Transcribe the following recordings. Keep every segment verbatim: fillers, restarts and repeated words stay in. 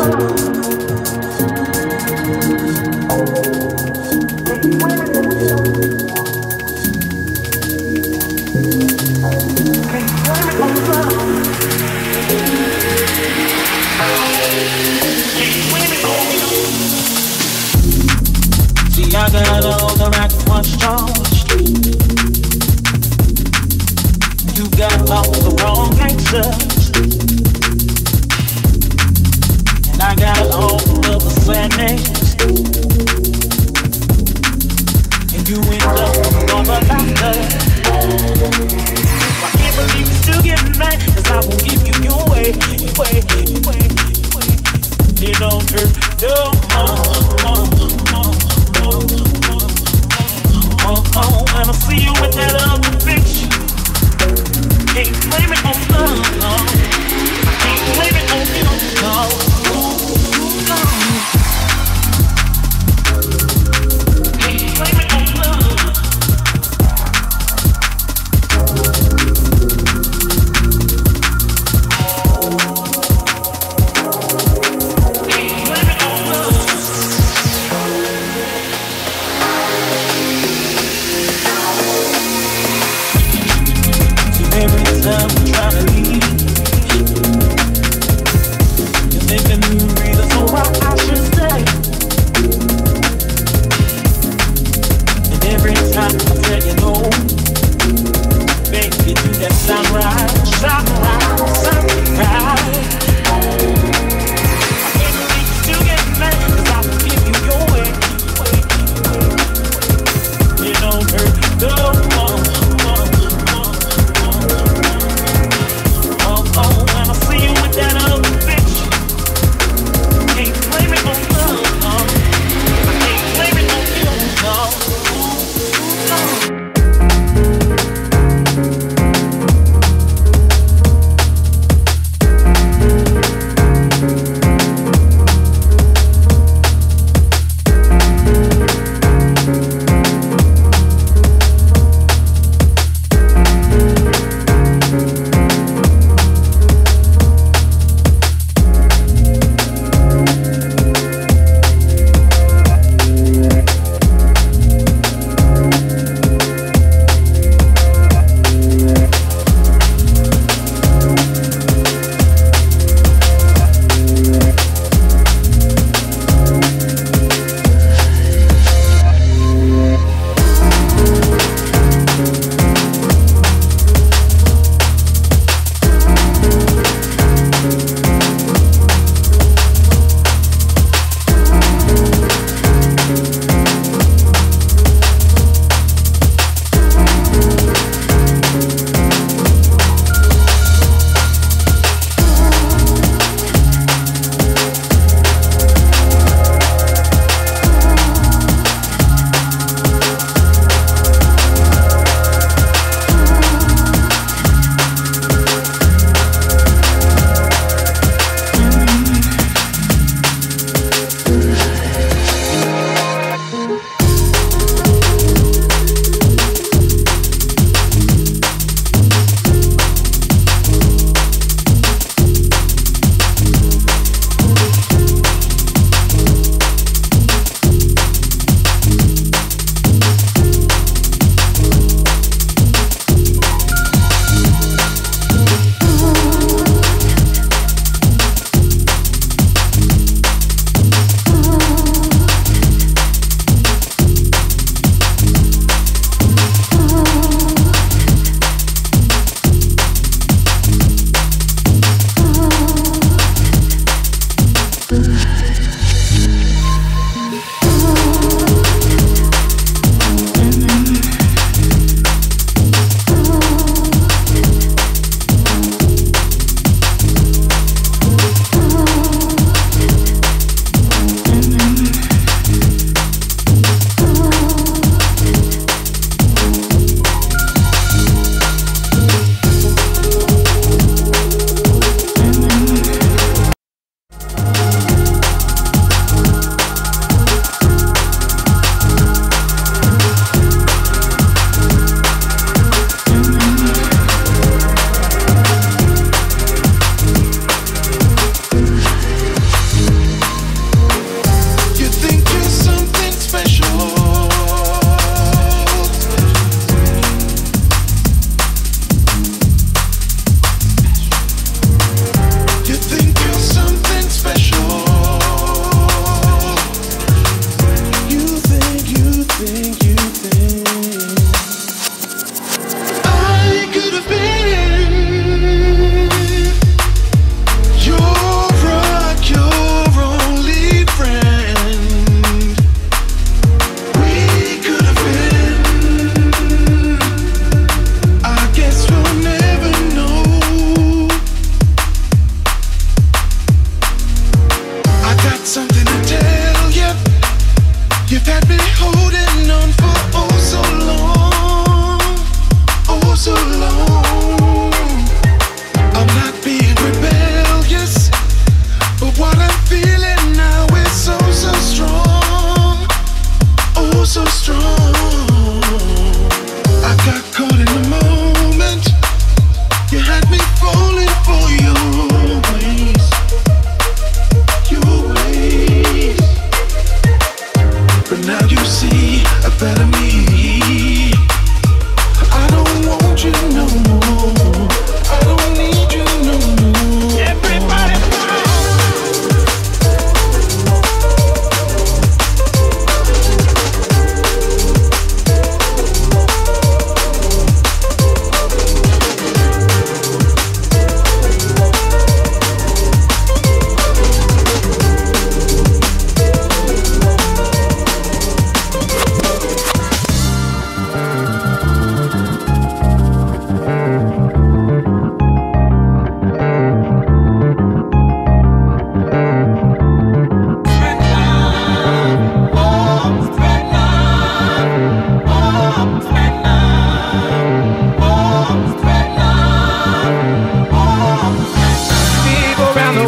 See, I got all the right ones charged. You got all the wrong answers, and I got all of the sadness, and you end up on the laughter. I can't believe you still getting mad, 'cause I won't give you your way, your way, your way, your way. It don't hurt no more. Oh, oh, and I see you with that other bitch. Can't blame it on love, no. I can't blame it on you, no. Ooh, no. Can't blame it on love. Can't blame it on love.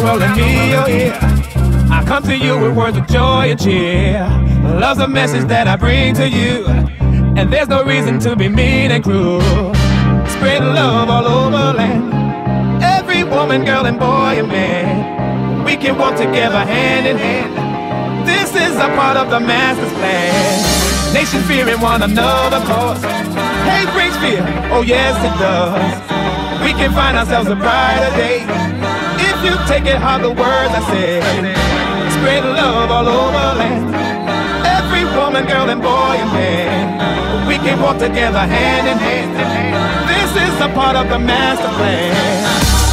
world and me, you're here. I come to you with words of joy and cheer. Love's a message that I bring to you, and there's no reason to be mean and cruel. Spread love all over land. Every woman, girl, and boy and man, we can walk together hand in hand. This is a part of the master's plan. Nation fearing one another cause hate brings fear, oh yes it does. We can find ourselves a brighter day if you take it hard, the words I say. Spread love all over land. Every woman, girl, and boy and man, we can walk together hand in hand. This is a part of the master plan.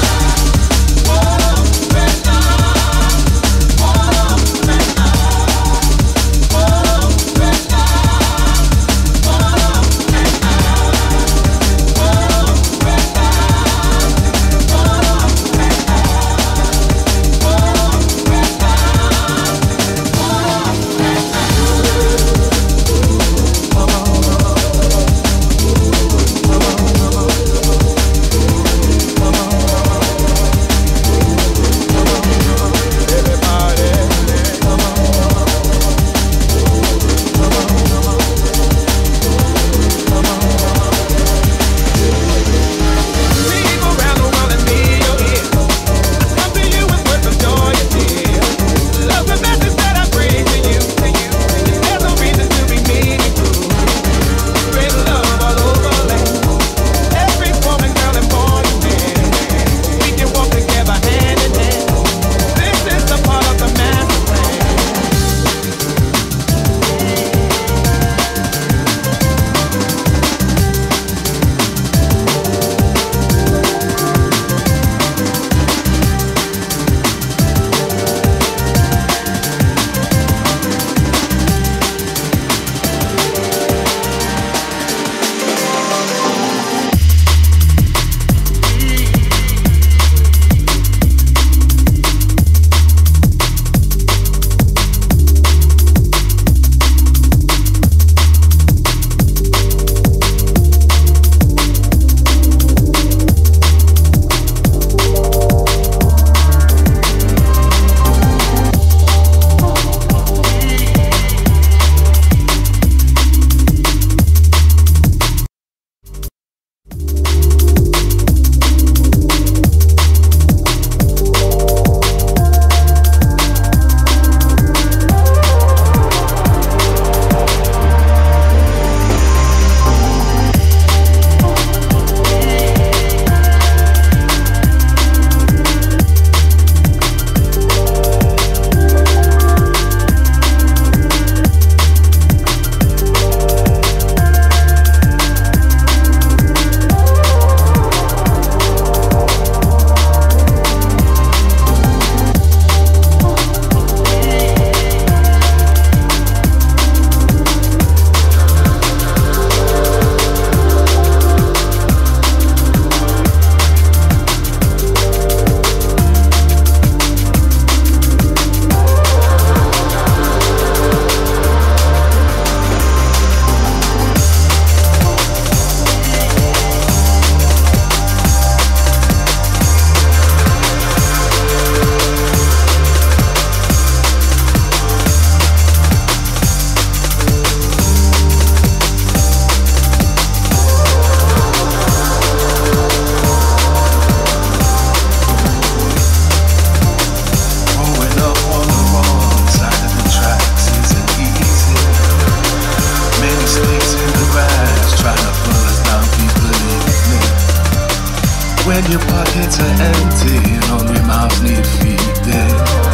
when your pockets are empty and hungry mouths need feeding.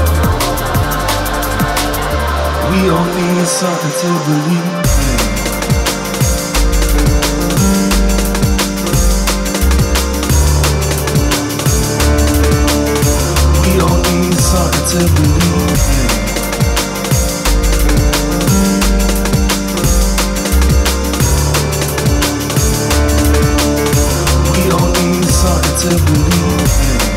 We all need something to believe in. We all need something to believe in. We all need something to believe in.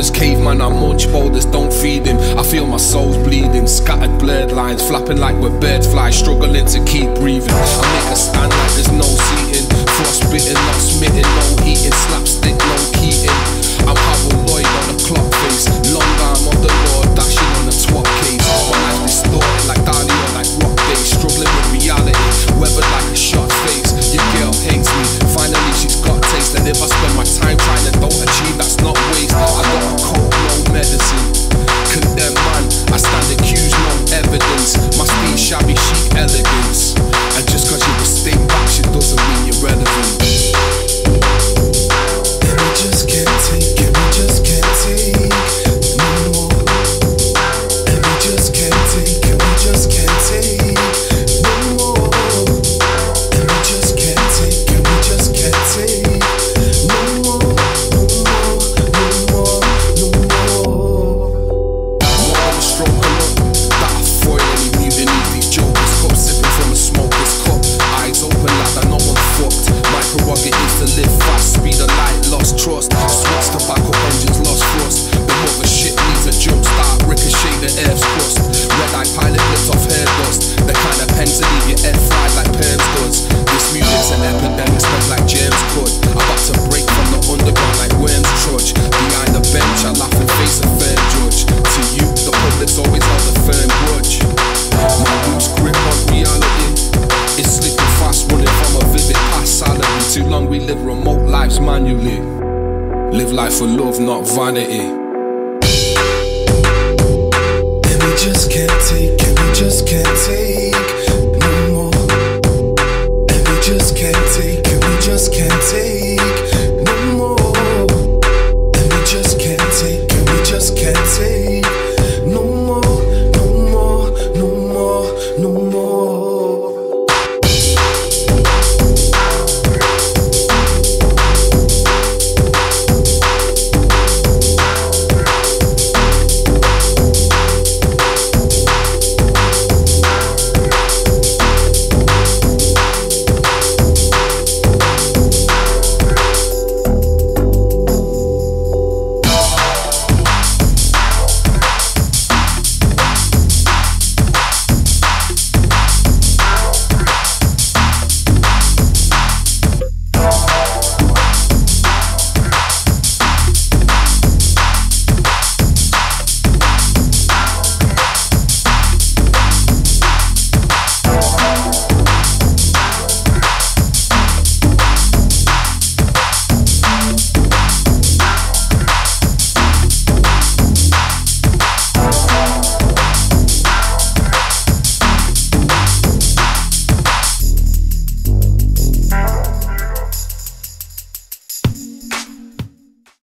as caveman, I munch boulders, don't feed him. I feel my soul's bleeding, scattered blurred lines, flapping like we're bird flies, struggling to keep breathing. I make a stand like there's no seating, frostbitten, not smitten, no heating, slapstick, no keating. I'm Harold Lloyd on the clock face, long arm on the law, dashing on the twat case. My life distorted like Dali or like rock bass, struggling with reality, weathered like a shot face. Your girl hates me, finally she's got taste, and if I spend my time trying to don't achieve, that's not waste. I got a cold, no medicine. Condemn man, I stand accused, no evidence. My speed shabby chic elegance, and just cause you were stay back shit doesn't mean you're relevant. And we just can't take it, we just can't take no more. And we just can't take it, we just can't take no more. And we just can't take it, we just can't take no more, no more, no more, no more. More on the stroke alone, that I foil any mutiny. These jokers cup sipping from a smoker's cup, eyes open like I know I'm fucked. My prerogative to live fast, speed of light, lost trust. Switch to backup engines, lost thrust. The mother shit needs a jump start, ricochet the air's crust. Red eye pilot blips off hair dust, the kind of pen to leave your head fried like perms does. This music's an epidemic, spread like James could. About to break from the underground like worms trudge. Behind the bench, I laugh and face a firm judge. To you, the public's always held a firm grudge. My loose grip on reality, it's slipping fast, running from a vivid past salary. Too long we live remote lives manually. Live life for love, not vanity. And we just can't